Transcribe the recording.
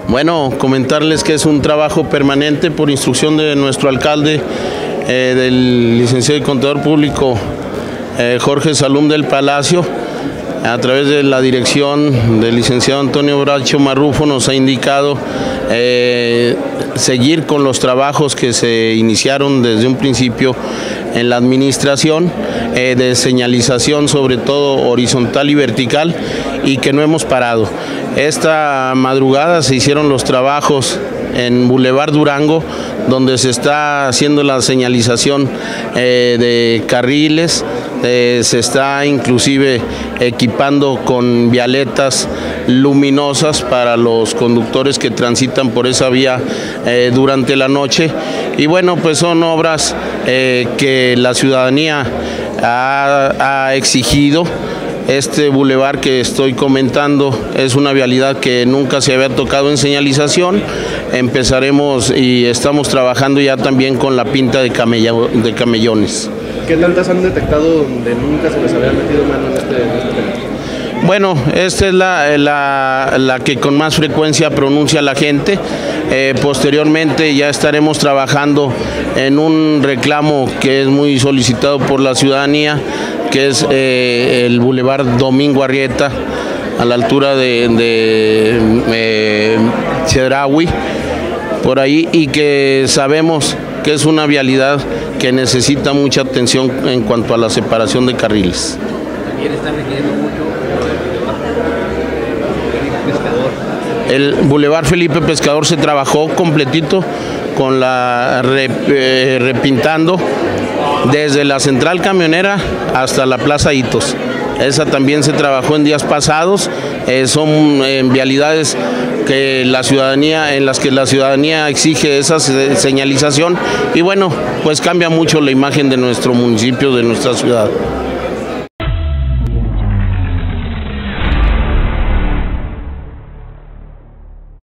Bueno, comentarles que es un trabajo permanente por instrucción de nuestro alcalde, del licenciado y contador público Jorge Salum del Palacio. A través de la dirección del licenciado Antonio Bracho Marrufo nos ha indicado seguir con los trabajos que se iniciaron desde un principio en la administración, de señalización sobre todo horizontal y vertical, y que no hemos parado. Esta madrugada se hicieron los trabajos en Boulevard Durango, donde se está haciendo la señalización de carriles, se está inclusive equipando con vialetas luminosas para los conductores que transitan por esa vía durante la noche. Y bueno, pues son obras que la ciudadanía ha exigido. Este bulevar que estoy comentando es una vialidad que nunca se había tocado en señalización. Empezaremos y estamos trabajando ya también con la pinta de camellones. ¿Qué tantas han detectado donde nunca se les había metido mano en este tema? Bueno, esta es la que con más frecuencia pronuncia la gente. Posteriormente ya estaremos trabajando en un reclamo que es muy solicitado por la ciudadanía, que es el Boulevard Domingo Arrieta, a la altura de Chedraui, por ahí, y que sabemos que es una vialidad que necesita mucha atención en cuanto a la separación de carriles. También está requiriendo mucho Pescador. El Boulevard Felipe Pescador se trabajó completito con la repintando desde la central camionera hasta la Plaza Hitos. Esa también se trabajó en días pasados. Son vialidades que en las que la ciudadanía exige esa señalización, y bueno, pues cambia mucho la imagen de nuestro municipio, de nuestra ciudad.